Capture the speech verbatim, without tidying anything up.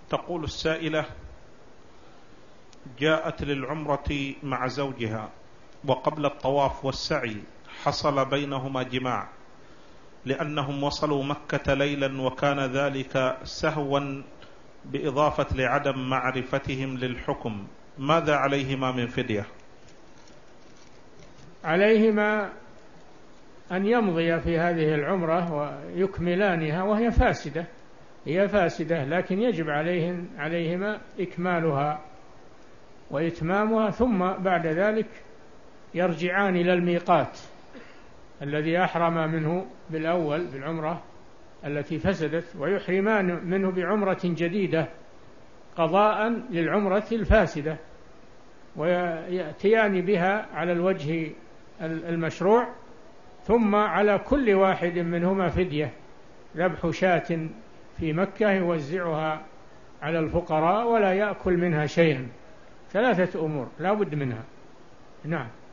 تقول السائلة: جاءت للعمرة مع زوجها وقبل الطواف والسعي حصل بينهما جماع لأنهم وصلوا مكة ليلا، وكان ذلك سهوا بإضافة لعدم معرفتهم للحكم، ماذا عليهما من فدية؟ عليهما أن يمضي في هذه العمرة ويكملانها، وهي فاسدة هي فاسدة لكن يجب عليهن عليهما إكمالها وإتمامها، ثم بعد ذلك يرجعان إلى الميقات الذي أحرم منه بالأول بالعمرة التي فسدت، ويحرمان منه بعمرة جديدة قضاء للعمرة الفاسدة، ويأتيان بها على الوجه المشروع، ثم على كل واحد منهما فدية، ذبح شاة في مكة يوزعها على الفقراء ولا يأكل منها شيئا. ثلاثة أمور لا بد منها. نعم.